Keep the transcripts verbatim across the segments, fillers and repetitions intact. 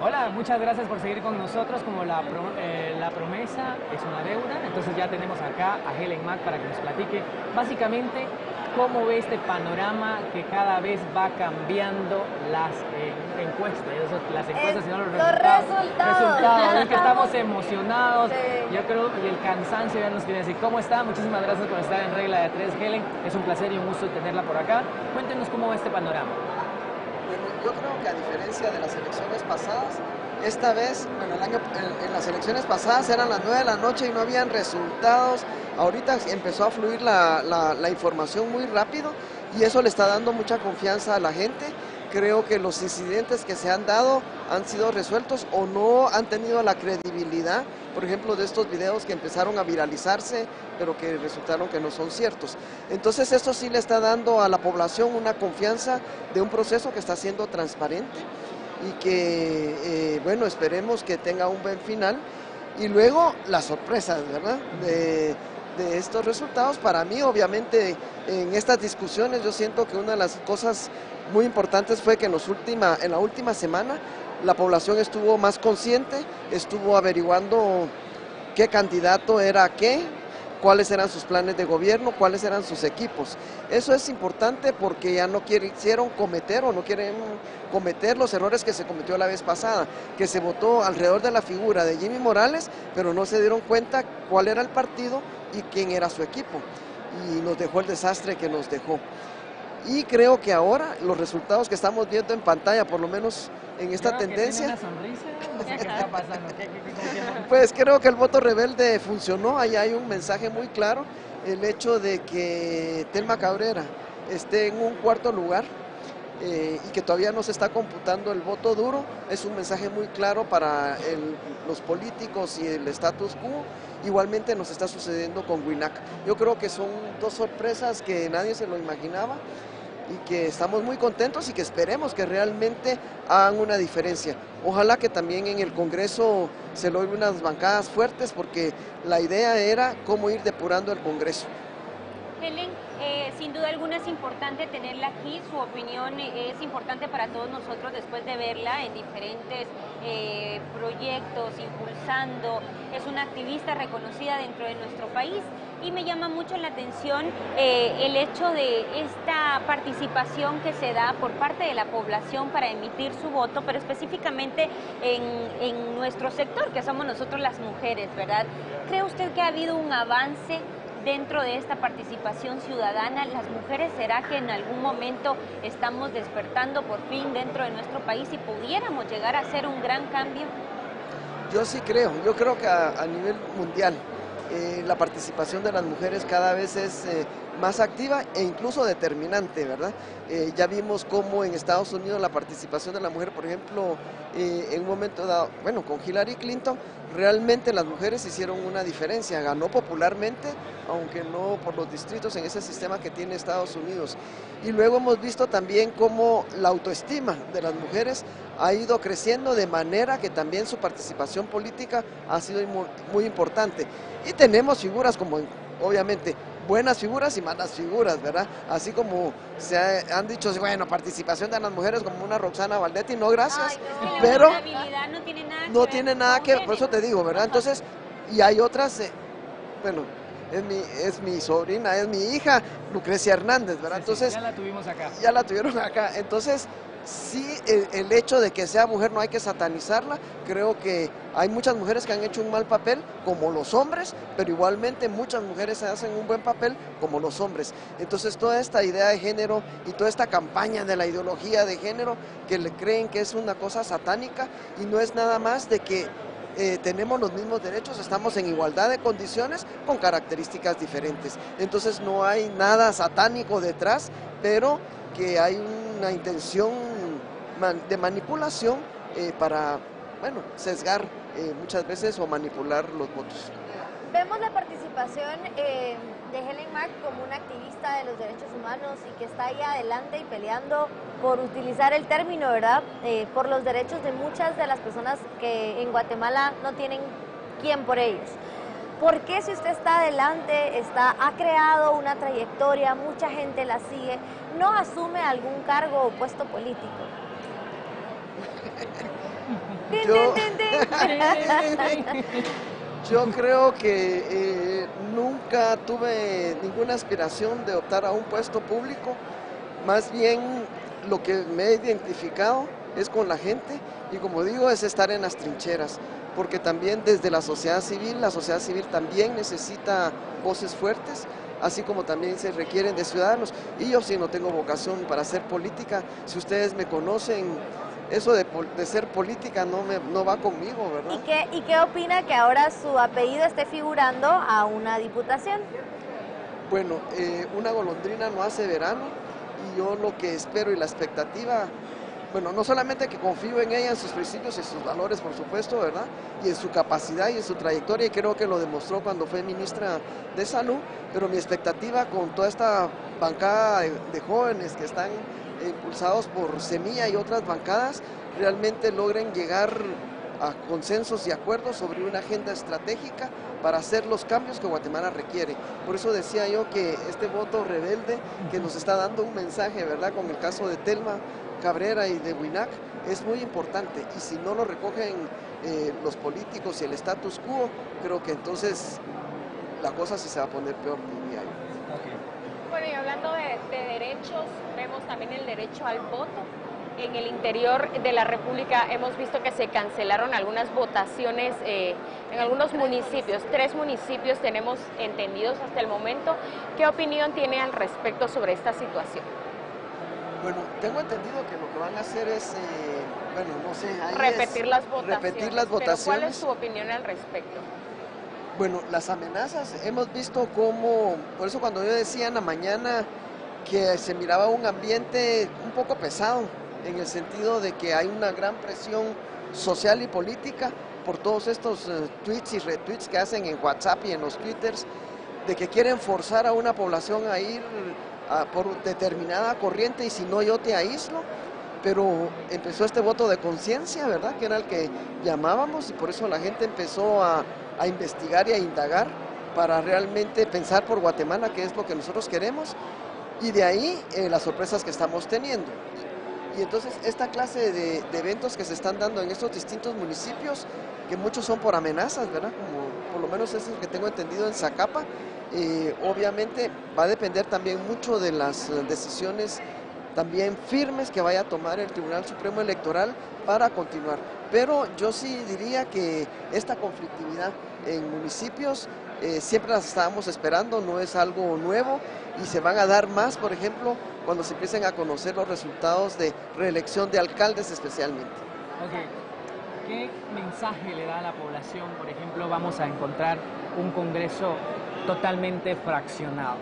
Hola, muchas gracias por seguir con nosotros. Como la, pro, eh, la promesa es una deuda, entonces ya tenemos acá a Helen Mack para que nos platique básicamente cómo ve este panorama que cada vez va cambiando las eh, encuestas, eso, las encuestas, sino los, los resultados. resultados. resultados. Es que estamos emocionados, Sí. yo creo, y el cansancio ya nos quiere decir. ¿Cómo está? Muchísimas gracias por estar en Regla de Tres, Helen. Es un placer y un gusto tenerla por acá. Cuéntenos cómo va este panorama. Bueno, yo creo que a diferencia de las elecciones pasadas, esta vez, bueno, el año, en, en las elecciones pasadas eran las nueve de la noche y no habían resultados. Ahorita empezó a fluir la, la, la información muy rápido y eso le está dando mucha confianza a la gente. Creo que los incidentes que se han dado han sido resueltos o no han tenido la credibilidad, por ejemplo, de estos videos que empezaron a viralizarse, pero que resultaron que no son ciertos. Entonces esto sí le está dando a la población una confianza de un proceso que está siendo transparente y que, eh, bueno, esperemos que tenga un buen final. Y luego las sorpresas, ¿verdad?, de, de estos resultados. Para mí, obviamente, en estas discusiones yo siento que una de las cosas muy importantes fue que en, los última, en la última semana la población estuvo más consciente, estuvo averiguando qué candidato era qué, cuáles eran sus planes de gobierno, cuáles eran sus equipos. Eso es importante porque ya no quisieron cometer o no quieren cometer los errores que se cometió la vez pasada, que se votó alrededor de la figura de Jimmy Morales, pero no se dieron cuenta cuál era el partido y quién era su equipo. Y nos dejó el desastre que nos dejó. Y creo que ahora los resultados que estamos viendo en pantalla, por lo menos en esta Creo tendencia, que tiene una sonrisa. No sé qué está pasando. ¿Qué, qué, qué, qué, pues creo que el voto rebelde funcionó. Ahí hay un mensaje muy claro, el hecho de que Telma Cabrera esté en un cuarto lugar eh, y que todavía no se está computando el voto duro, es un mensaje muy claro para el, los políticos y el status quo. Igualmente nos está sucediendo con Winac. Yo creo que son dos sorpresas que nadie se lo imaginaba y que estamos muy contentos y que esperemos que realmente hagan una diferencia. Ojalá que también en el Congreso se logren unas bancadas fuertes, porque la idea era cómo ir depurando el Congreso. Helen, eh, sin duda alguna es importante tenerla aquí, su opinión es importante para todos nosotros después de verla en diferentes eh, proyectos, impulsando, es una activista reconocida dentro de nuestro país y me llama mucho la atención eh, el hecho de esta participación que se da por parte de la población para emitir su voto, pero específicamente en, en nuestro sector, que somos nosotros las mujeres, ¿verdad? ¿Cree usted que ha habido un avance dentro de esta participación ciudadana? ¿Las mujeres será que en algún momento estamos despertando por fin dentro de nuestro país y pudiéramos llegar a hacer un gran cambio? Yo sí creo, yo creo que a, a nivel mundial eh, la participación de las mujeres cada vez es eh, más activa e incluso determinante, ¿verdad? Eh, ya vimos cómo en Estados Unidos la participación de la mujer, por ejemplo, eh, en un momento dado, bueno, con Hillary Clinton, realmente las mujeres hicieron una diferencia, ganó popularmente, aunque no por los distritos en ese sistema que tiene Estados Unidos. Y luego hemos visto también cómo la autoestima de las mujeres ha ido creciendo, de manera que también su participación política ha sido muy, muy importante. Y tenemos figuras como, obviamente, buenas figuras y malas figuras, ¿verdad? Así como se ha, han dicho, bueno, participación de las mujeres como una Roxana Valdetti, no gracias, Ay, no, pero la habilidad no tiene nada que no ver tiene nada con que, género. por eso te digo, ¿verdad? Entonces, y hay otras, eh, bueno, es mi, es mi sobrina, es mi hija, Lucrecia Hernández, ¿verdad? Sí, Entonces, sí, ya la tuvimos acá. Ya la tuvieron acá, entonces sí, el, el hecho de que sea mujer no hay que satanizarla. Creo que hay muchas mujeres que han hecho un mal papel, como los hombres, pero igualmente muchas mujeres hacen un buen papel, como los hombres. Entonces toda esta idea de género y toda esta campaña de la ideología de género, que le creen que es una cosa satánica, y no es nada más de que Eh, tenemos los mismos derechos, estamos en igualdad de condiciones con características diferentes. Entonces no hay nada satánico detrás, pero que hay una intención de manipulación eh, para, bueno, sesgar eh, muchas veces o manipular los votos. Vemos la participación eh, de Helen Mack como una activista de los derechos humanos y que está ahí adelante y peleando por utilizar el término, ¿verdad? Eh, por los derechos de muchas de las personas que en Guatemala no tienen quien por ellos. ¿Por qué, si usted está adelante, está, ha creado una trayectoria, mucha gente la sigue, no asume algún cargo o puesto político? Yo, yo creo que eh, nunca tuve ninguna aspiración de optar a un puesto público, más bien lo que me he identificado es con la gente y como digo es estar en las trincheras, porque también desde la sociedad civil, la sociedad civil también necesita voces fuertes, así como también se requieren de ciudadanos, y yo sí no tengo vocación para hacer política. Si ustedes me conocen, eso de, de ser política no, me, no va conmigo, ¿verdad? ¿Y qué, ¿Y qué opina que ahora su apellido esté figurando a una diputación? Bueno, eh, una golondrina no hace verano, y yo lo que espero y la expectativa, bueno, no solamente que confío en ella, en sus principios y sus valores, por supuesto, ¿verdad? Y en su capacidad y en su trayectoria, y creo que lo demostró cuando fue ministra de Salud, pero mi expectativa con toda esta bancada de, de jóvenes que están impulsados por Semilla y otras bancadas, realmente logren llegar a consensos y acuerdos sobre una agenda estratégica para hacer los cambios que Guatemala requiere. Por eso decía yo que este voto rebelde que nos está dando un mensaje, ¿verdad? Con el caso de Telma Cabrera y de Winac, es muy importante, y si no lo recogen eh, los políticos y el status quo, creo que entonces la cosa sí se va a poner peor, diría yo. Okay. Bueno, y hablando de, de derechos, vemos también el derecho al voto. En el interior de la República hemos visto que se cancelaron algunas votaciones eh, en algunos municipios. Tres municipios tenemos entendidos hasta el momento. ¿Qué opinión tiene al respecto sobre esta situación? Bueno, tengo entendido que lo que van a hacer es, eh, bueno, no sé, ahí repetir es las votaciones. Repetir las votaciones. Pero ¿cuál es su opinión al respecto? Bueno, las amenazas, hemos visto cómo, por eso cuando yo decía en la mañana que se miraba un ambiente un poco pesado, en el sentido de que hay una gran presión social y política por todos estos uh, tweets y retweets que hacen en WhatsApp y en los Twitters, de que quieren forzar a una población a ir a, por determinada corriente, y si no yo te aíslo. Pero empezó este voto de conciencia, ¿verdad? Que era el que llamábamos, y por eso la gente empezó a, a investigar y a indagar para realmente pensar por Guatemala, que es lo que nosotros queremos, y de ahí eh, las sorpresas que estamos teniendo. Y entonces esta clase de, de eventos que se están dando en estos distintos municipios, que muchos son por amenazas, ¿verdad? Como por lo menos es el que tengo entendido en Zacapa, eh, obviamente va a depender también mucho de las decisiones también firmes que vaya a tomar el Tribunal Supremo Electoral para continuar. Pero yo sí diría que esta conflictividad en municipios eh, siempre las estábamos esperando, no es algo nuevo, y se van a dar más, por ejemplo, cuando se empiecen a conocer los resultados de reelección de alcaldes especialmente. Okay. ¿Qué mensaje le da a la población? Por ejemplo, vamos a encontrar un Congreso totalmente fraccionado.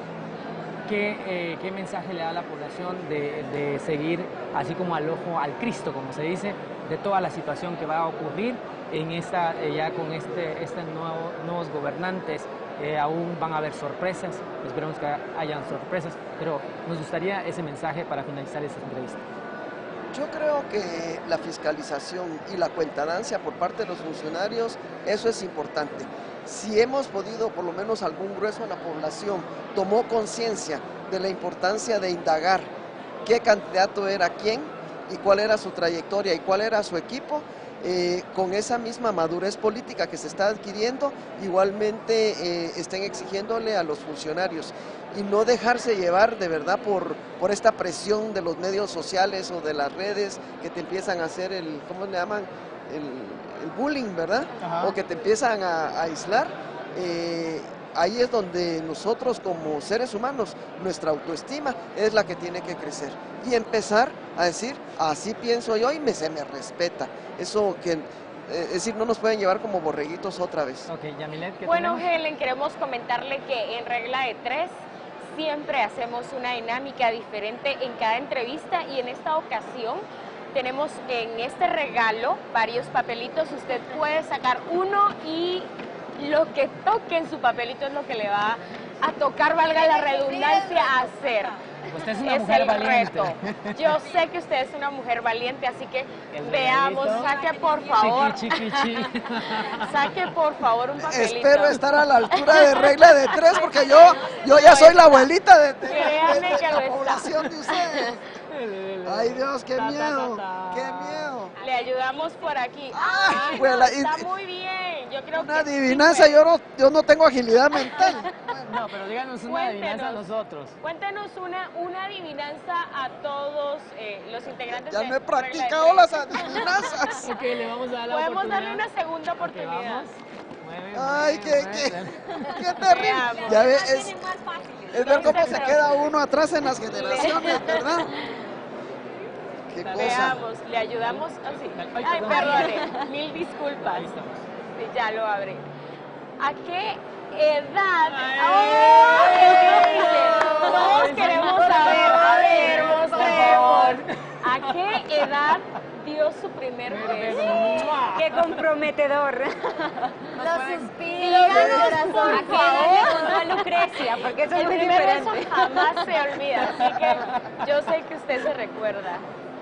¿Qué, eh, qué mensaje le da a la población de, de seguir así como al ojo al Cristo, como se dice, de toda la situación que va a ocurrir en esta, eh, ya con este, este nuevo, nuevos gobernantes? Eh, aún van a haber sorpresas, esperemos que hayan sorpresas, pero nos gustaría ese mensaje para finalizar esta entrevista. Yo creo que la fiscalización y la cuentadancia por parte de los funcionarios, eso es importante. Si hemos podido, por lo menos algún grueso de la población tomó conciencia de la importancia de indagar qué candidato era quién y cuál era su trayectoria y cuál era su equipo, eh, con esa misma madurez política que se está adquiriendo, igualmente eh, estén exigiéndole a los funcionarios y no dejarse llevar de verdad por, por esta presión de los medios sociales o de las redes que te empiezan a hacer el, ¿cómo le llaman? El, el bullying, ¿verdad? Ajá. O que te empiezan a, a aislar. Eh, ahí es donde nosotros como seres humanos, nuestra autoestima es la que tiene que crecer y empezar a decir, así pienso yo y me, se me respeta. Eso que, eh, es decir, no nos pueden llevar como borreguitos otra vez. Ok, Yamilet, ¿qué Bueno, tenemos? Helen, queremos comentarle que en regla de tres siempre hacemos una dinámica diferente en cada entrevista, y en esta ocasión tenemos en este regalo varios papelitos. Usted puede sacar uno y lo que toque en su papelito es lo que le va a tocar, valga la redundancia, hacer. Usted es una es mujer el valiente. reto. Yo sé que usted es una mujer valiente, así que El veamos, regalito. saque por favor. Chiqui, chiqui, chiqui. Saque por favor un papelito. Espero estar a la altura de regla de tres, porque yo, yo ya soy la abuelita de, de, de, Créame de que la lo está. población de ustedes. Dele, dele. Ay Dios, qué Ta, ta, miedo, ta, ta. qué miedo. Le ayudamos por aquí. Ay, Ah, juela, y- está muy bien. Yo creo Una que sí adivinanza, puede. yo no, yo no tengo agilidad mental. No, pero díganos una Cuéntenos. adivinanza a nosotros. Cuéntenos una, una adivinanza a todos eh, los integrantes Ya de no he Regla de practicado Tres. las adivinanzas. Ok, le vamos a dar la Podemos oportunidad. darle una segunda Ok, oportunidad. vamos. Mueve, Ay, mueve, qué, mueve. qué, qué terrible. Veamos. Ya ves, Más es, tienen más fáciles. es ver No cómo se se preocupe. queda uno atrás en las generaciones, ¿verdad? Qué cosa. Veamos, le ayudamos. Ah, sí. Ay, Ay, perdón. perdone, mil disculpas. Ahí estamos. Sí, ya lo abre. ¿A qué edad? Ay. ¡Ay! Todos Ay, queremos por saber. A ver, favor, por mostremos. ¿A qué edad dio su primer beso? ¡Qué comprometedor! Los suspiros Díganos, del por corazón. favor. Contó a Lucrecia, porque eso es El muy primer beso diferente. jamás se olvida, así que yo sé que usted se recuerda.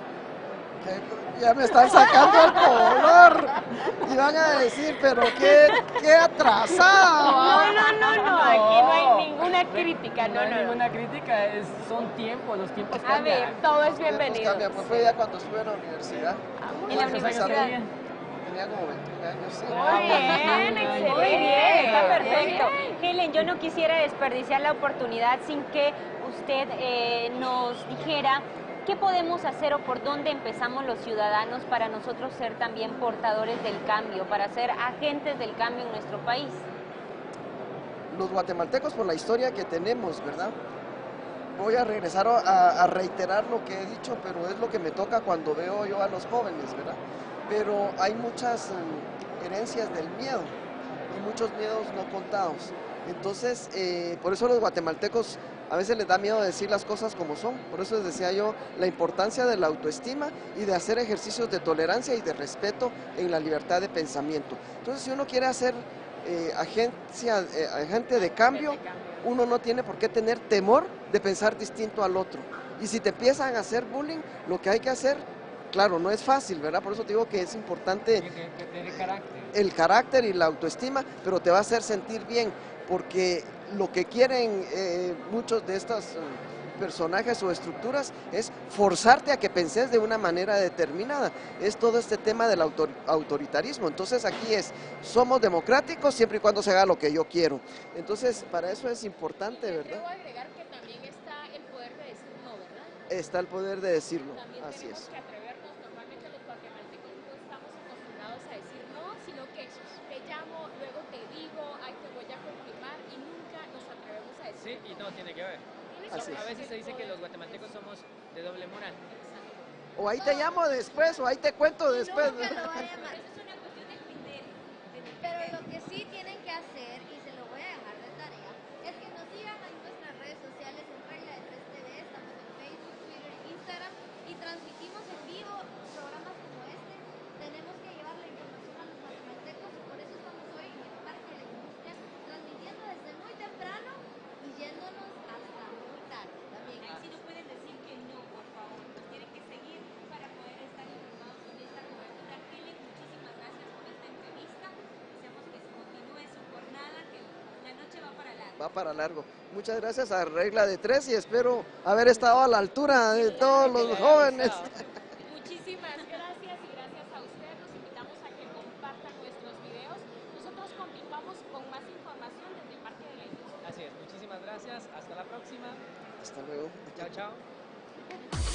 Que ya me están sacando el color. Y van a decir, pero qué, qué atrasado. No, no, no, no, aquí no hay ninguna crítica, no, No hay no, no. ninguna crítica, es, son tiempos, los tiempos A cambian. ver, todo es Los tiempos bienvenido. cambian, pues fue ya cuando estuve en la universidad. Ah, En la ¿Cuántos años universidad. tenía? Tenía como veintiún años, sí. Muy bien, Muy excelente. Muy bien, Está perfecto. perfecto. Helen, yo no quisiera desperdiciar la oportunidad sin que usted eh, nos dijera qué podemos hacer o por dónde empezamos los ciudadanos para nosotros ser también portadores del cambio, para ser agentes del cambio en nuestro país. Los guatemaltecos por la historia que tenemos, ¿verdad? Voy a regresar a, a reiterar lo que he dicho, pero es lo que me toca cuando veo yo a los jóvenes, ¿verdad? Pero hay muchas um, herencias del miedo y muchos miedos no contados. Entonces, eh, por eso los guatemaltecos a veces les da miedo decir las cosas como son. Por eso les decía yo la importancia de la autoestima y de hacer ejercicios de tolerancia y de respeto en la libertad de pensamiento. Entonces, si uno quiere hacer eh, agencia, eh, agente de cambio, uno no tiene por qué tener temor de pensar distinto al otro. Y si te empiezan a hacer bullying, lo que hay que hacer, claro, no es fácil, ¿verdad? Por eso te digo que es importante Tiene que, que tener carácter. el carácter y la autoestima, pero te va a hacer sentir bien, porque lo que quieren eh, muchos de estos eh, personajes o estructuras es forzarte a que penses de una manera determinada. Es todo este tema del autor, autoritarismo. Entonces aquí es, somos democráticos siempre y cuando se haga lo que yo quiero. Entonces para eso es importante, Debo ¿verdad? agregar que también está el poder de decir no, ¿verdad? Está el poder de decirlo, También así tenemos es. que atrevernos. Normalmente los guatemaltecos no estamos acostumbrados a decir no, sino que te llamo, luego te digo, ay, te voy a confirmar y nunca nos atrevemos a decir. Sí, y no tiene que ver. Tiene Así ver A es. veces se el dice que poder los guatemaltecos somos de doble moral. O ahí te llamo después, o ahí te cuento después. Nunca lo va a llamar. Eso es una cuestión de criterio. Pero lo que sí tienen que hacer, y se lo voy a dejar de tarea, es que nos sigan en nuestras redes sociales en Regla de tres T V, estamos en Facebook, Twitter, Instagram y transmitimos en vivo programas como este. Tenemos que llevar la información a los guatemaltecos, por eso estamos hoy en el Parque de la Industria, transmitiendo desde muy temprano y yéndonos hasta muy tarde también. Ahí sí no pueden decir que no, por favor. Nos tienen que seguir para poder estar informados con esta cobertura. Helen, muchísimas gracias por esta entrevista. Deseamos que se continúe su jornada, que la noche va para largo. Va para largo. Muchas gracias a Regla de Tres y espero haber estado a la altura de todos los jóvenes. Muchísimas gracias y gracias a usted. Los invitamos a que compartan nuestros videos. Nosotros continuamos con más información desde el Parque de la Industria. Así es, muchísimas gracias. Hasta la próxima. Hasta luego. Chao, chao.